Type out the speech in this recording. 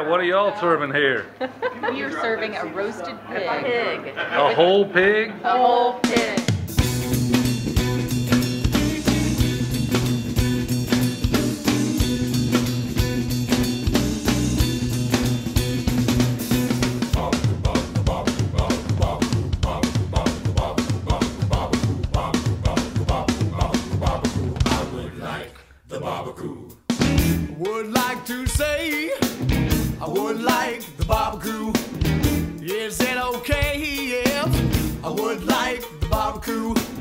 right, what are y'all serving here? We are serving a roasted pig. A whole pig? A whole pig. Would like to say I would like the barbecue. Is it okay if I would like the barbecue?